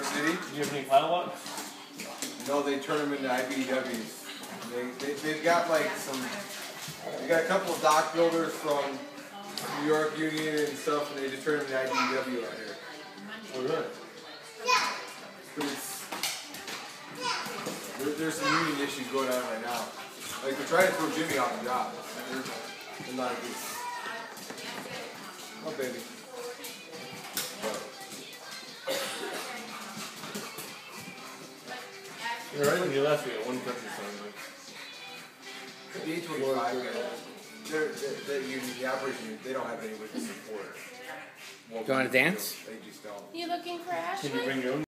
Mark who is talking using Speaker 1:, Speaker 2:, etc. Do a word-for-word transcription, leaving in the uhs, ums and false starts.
Speaker 1: City.
Speaker 2: Do you have any paddle locks?
Speaker 1: No, they turn them into I B Ws. They, they, they've got like some, they got a couple of dock builders from New York Union and stuff, and they just turn them into I B W out here.
Speaker 2: Oh, really?
Speaker 1: But it's, there, there's some union issues going on right now. Like, they're trying to throw Jimmy off the job. They're, they're not a good. Oh, baby.
Speaker 2: You're right when you left, we got one country song.
Speaker 1: The A twenty-five guys, they're, they're, they're union, the operation unit, they don't have anybody to support.
Speaker 3: Do you want to dance?
Speaker 1: They just don't.
Speaker 4: You looking for Ashley?
Speaker 2: Can you bring your own?